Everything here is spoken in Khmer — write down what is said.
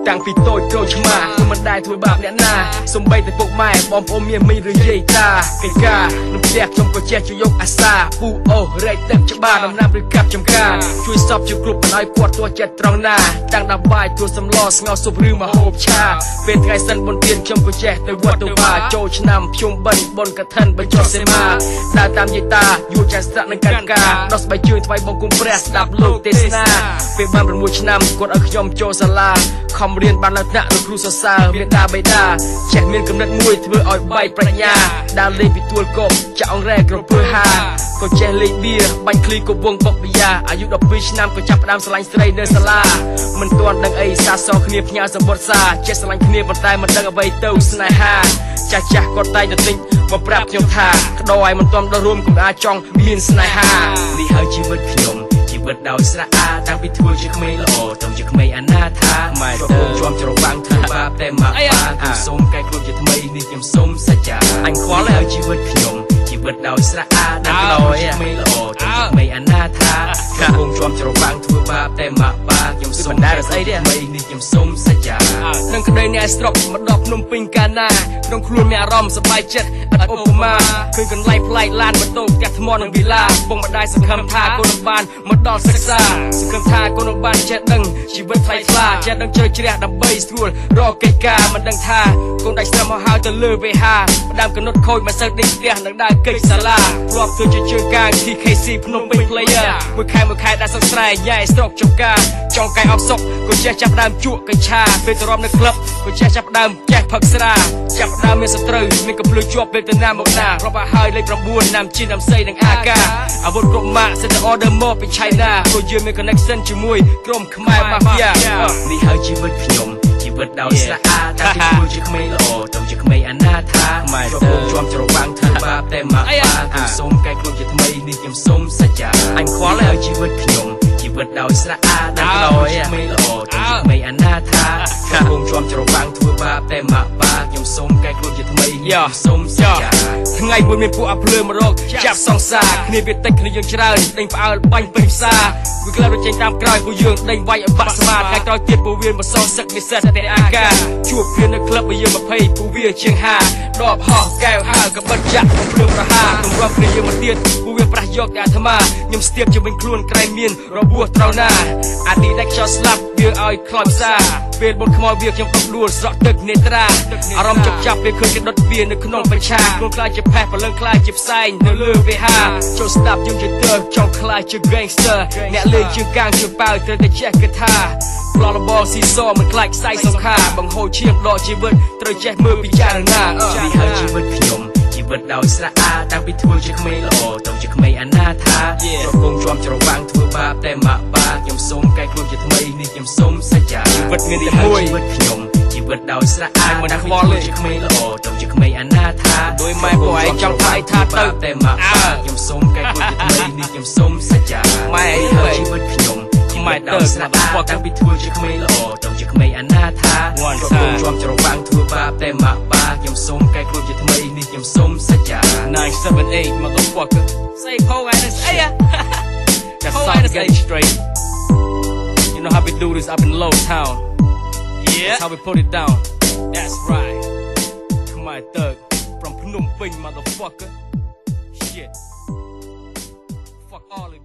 តាំងពីតូចក្រូចឆ្មាខ្ញុំមិនដែលធ្វើបាបអ្នកណាសំបីតែពុកម៉ែបងប្អូនមានមីឬយាយតាកិច្ចការនៅផ្ទះខ្ញុំក៏ចេះជួយយកអាសាពូអូរែកទឹកច្បារដំណាំឬកាប់ចំការជួយសពជាគ្រប់បណ្ដោយគាត់ទោះចិត្តត្រង់ណាតាំងដល់បាយទួសម្លស្ងោស៊ុបឬម្ហូបឆាពេលថ្ងៃសិនបុណ្យទានខ្ញុំក៏ចេះទៅវត្តទៅវាចូលឆ្នាំភ្ជុំបិណ្ឌបុណ្យកឋិនបញ្ចុះសេមាដើរតាមយាយតាយួរចាស់ស្រាក់នឹងកាត់ការដោះស្បែកជើងថ្វាយបង្គំព្រះស្ដាប់លោកទេសនាពេលបាន6ឆ្នាំគាត់ឲ្យខ្ញុំចូលសាលាខំរៀនបានឡើងថ្នាក់លោកគ្រូសរសើរមេតាបេតាចេះមានគំនិតមួយធ្វើឲ្យបែកប្រាជ្ញាដើរលេងពីទួលកបចាក់អង្រែក្រពើហាក៏ចេះលេងបៀបាញ់ឃ្លីក៏វងបុកបយ៉ាអាយុ12ឆ្នាំក៏ចាប់ផ្ដើមស្រឡាញ់ស្រីនៅសាលាមិនទាន់ដឹងអីសាសរគ្នាផ្ញើសម្បត្តិសាចេះស្រឡាញ់គ្នាប៉ុន្តែមិនដឹងអ្វីទៅស្នេហាចាស់គាត់តែងតែទិញមកប្រាប់ខ្ញុំថាក្តោឲ្យមិនទាន់ដល់រួមកុំអាចចង់មានស្នេហានេះហើយជីវិតខ្ញុំជីវិតដោយស្រៈអាតាំងពីធ្វើជាក្មេងល្អទៅជាក្មេងអនាថាម៉ែរកជាប់ច្រវាំងធ្វើបាបតែមកបាសូមកែខ្លួនជាថ្មីនេះខ្ញុំសូមសច្ចាអញខ្វល់ហើយជីវិតខ្ញុំជីវិតដោយស្រៈអាតាំងពីធ្វើជាក្មេងល្អទៅជាក្មេងអនាថារកជាប់ច្រវាំងធ្វើបាបតែមកបាខ្ញុំសូមដែរស្អីទេថ្មីនេះខ្ញុំសូមសច្ចានឹងក្តីអ្នកស្រុកមកដល់ភ្នំពេញកាលណាក្នុងខ្លួនមានអារម្មណ៍សប្បាយចិត្តឥតឧបមាឃើញកន្លែងប្លែកឡានម៉ូតូផ្ទះថ្មនិងវិឡាបងម្ដាយសង្ឃឹមថាកូននឹងបានមកដល់សិក្សាសង្ឃឹមថាកូននឹងបានចេះដឹងជីវិតថ្លៃថ្លាចេះដឹងជ្រៅជ្រះដើម្បីស្រួលរកកិច្ចការមិនដឹងថាកូនដាច់ស្រាប់មកហើយទៅលើវេហាផ្ដាំកណុតខូចមិនសូវដេញផ្ទះនឹងដើរកិច្ចសាលាធ្លាប់ធ្វើជាជើងកាង TKC ភ្នំពេញ player មួយខែដែលសឹកស្រែញ៉ែស្រុកចំការចង់កាយអបសុកក៏ចេះចាប់ដើមជក់កញ្ឆាពេលទៅរំនៅក្លឹបក៏ចេះចាប់ដើមចេះផឹកស្រាចាប់ដើមមានសត្រូវមានកំភ្លើជាប់ពេលទៅណាមកណារាប់ឲ្យហើយលេខ9ណាំជីនណាំសីនិងអាកាអាវុធគ្រប់ម៉ាកសិតតែ order មកពីឆៃណាព្រោះយើងមាន connection ជាមួយក្រុមខ្មែរ Mafia នេះហើយជីវិតខ្ញុំជីវិតដោយស្រៈអាតាំងពីធ្វើជាក្មេងល្អទៅជាក្មេងអនាថាម៉ែរកជាប់ច្រវាំងធ្វើបាបតែមកបាខ្ញុំសូមកែខ្លួនជាថ្មីនេះខ្ញុំសូមសច្ចាអញខ្វល់ហើយជីវិតខ្ញុំជីវិតដោយស្រៈអាតាំងពីធ្វើជាក្មេងល្អទៅជាក្មេងអនាថារកជាប់ច្រវាំងធ្វើបាបតែមកបាខ្ញុំសូមកែខ្លួនជាថ្មីខ្ញុំសូមសច្ចាថ្ងៃមួយមានពួកអាភ្លើមករកចាប់សង្សារគ្នាវាតិចគ្នាយើងច្រើនដេញផ្អើលបាញ់ពេញផ្សារវាក្លាប់ចេញតាមក្រោយពួកយើងដេញវាយឲ្យបាក់ស្មាថ្ងៃក្រោយទៀតពួកវាមកសងសឹកនិស្សិតតែអាកាជួបគ្នានៅក្លឹបរបស់យើង20ពួកវាជាង50ដបហោះកែវហើកបិទចាក់ភ្លើងប្រហាទម្រាំគ្នាយើងមកទៀតពួកវាប្រះយកតែអាត្មាខ្ញុំស្ទាបជាវិញខ្លួនក្រែងមានរបួសត្រូវណាអាទីដែលខ្យល់ស្លាប់វាឲ្យខ្លោចផ្សាពេលបុនខ្មោចវាខ្ញុំដុតដួលស្រក់ទឹកនេត្រាអារម្មណ៍ចាប់ពេលឃើញគេដុតវានៅក្នុងបច្ឆាខ្លួនខ្លាចជាផេះព្រលឹងខ្លាចជាផ្សែងនៅលើវាហាចូលស្ដាប់យើងជាទើចង់ខ្លាចជា gangster អ្នកលេងជើងកាងជើងប៉ៅត្រូវតែចេះគិតថាប្លន់របស៊ីសមិនខ្លាចខ្សែសង្ខាបង្ហូរឈាមដកជីវិតត្រូវចេះមើលពិចារណានេះហើយជីវិតខ្ញុំជីវិតដោយស្រៈអាតាំងពីធ្វើជាក្មេងល្អទៅជាក្មេងអនាថារកជាប់ច្រវាំងធ្វើបាបតែមកបាខ្ញុំសូមកែខ្លួនជាថ្មីនេះខ្ញុំសូមសច្ចាជីវិតមានតែមួយជីវិតខ្ញុំជីវិតដោយស្រៈអាមិនខ្វល់ជាក្មេងល្អទៅជាក្មេងអនាថាដោយម៉ែពួកឯងចង់ថាទៅតែមកបាខ្ញុំសូមកែខ្លួនជាថ្មីនេះខ្ញុំសូមសច្ចាម៉ែហើយជីវិតខ្ញុំម៉ែទៅស្រាប់តាំងពីធ្វើជាក្មេងល្អទៅជាក្មេងអនាថារកជាប់ច្រវាំងធ្វើបាបតែមកបាខ្ញុំសូមកែខ្លួនជាថ្មីនេះខ្ញុំសូមសច្ចា978 motherfucker say cold and say that's all getting straight you know how we do this up in Low Town yeah that's how we put it down that's right come on thug from Phnom Penh motherfucker shit fuck all of